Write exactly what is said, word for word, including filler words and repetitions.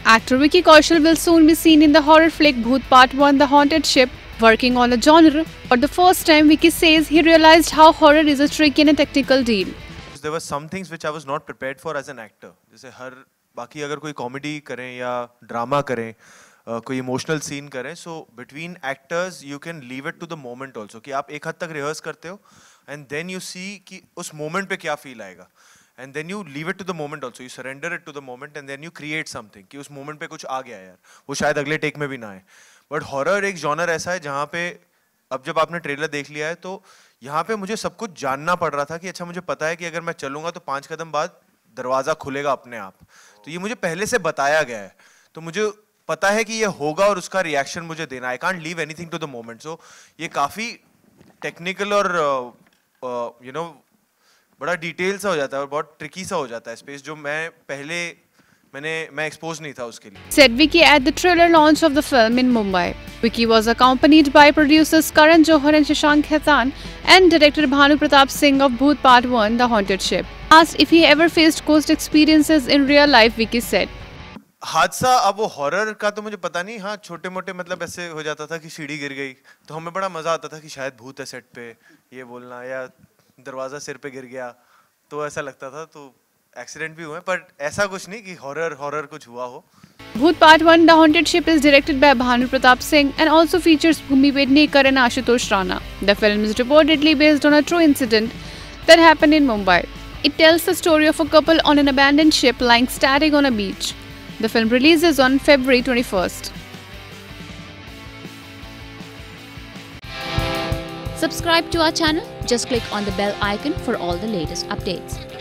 Actor Vicky Kaushal will soon be seen in the horror flick Bhoot Part one The Haunted Ship, working on the genre. For the first time, Vicky says he realized how horror is a tricky and a technical deal. There were some things which I was not prepared for as an actor. जैसे हर बाकी अगर कोई comedy करें या drama करें, uh, कोई emotional scene करें, so between actors you can leave it to the moment also. कि आप एक हद तक rehearse करते हो, and then you see कि उस moment पे क्या feel आएगा. And then you leave it to the moment also. You surrender it to the moment and then you create something. कि उस moment पे कुछ आ गया यार, वो शायद अगले take में भी ना आए. But horror एक genre ऐसा है जहाँ पे अब जब आपने ट्रेलर देख लिया है तो यहाँ पे मुझे सब कुछ जानना पड़ रहा था कि अच्छा मुझे पता है कि अगर मैं चलूंगा तो पांच कदम बाद दरवाजा खुलेगा अपने आप. तो ये मुझे पहले से बताया गया है, तो मुझे पता है कि ये होगा और उसका रिएक्शन मुझे देना. I can't leave anything to the moment. So ये काफी टेक्निकल और यू नो बड़ा डिटेल सा हो जाता है और बहुत ट्रिकी सा हो जाता है स्पेस, जो मैं पहले मैंने मैं एक्सपोज नहीं था उसके लिए. Said Vicky at the trailer launch of the film in Mumbai. Vicky was accompanied by producers Karan Johar and Shashank Khaitan and director Bhanu Pratap Singh of Bhoot Part one The Haunted Ship. Asked if he ever faced ghost experiences in real life, Vicky said, हादसा अब वो horror का तो मुझे पता नहीं. हाँ, छोटे मोटे मतलब ऐसे हो जाता था कि सीढ़ी गिर गई तो हमें बड़ा मजा आता था कि शायद भूत है सेट पे, ये बोलना, या दरवाजा सिर पे गिर गया तो ऐसा लगता था. तो एक्सीडेंट भी हुए, पर ऐसा कुछ नहीं कि हॉरर हॉरर कुछ हुआ हो. Bhoot Part one The Haunted Ship is directed by Bhanu Pratap Singh and also features Bhumi Pednekar and Ashutosh Rana. The film is reportedly based on a true incident that happened in Mumbai. It tells the story of a couple on an abandoned ship lying static on a beach. The film releases on February twenty-first. Subscribe to our channel. Just click on the bell icon for all the latest updates.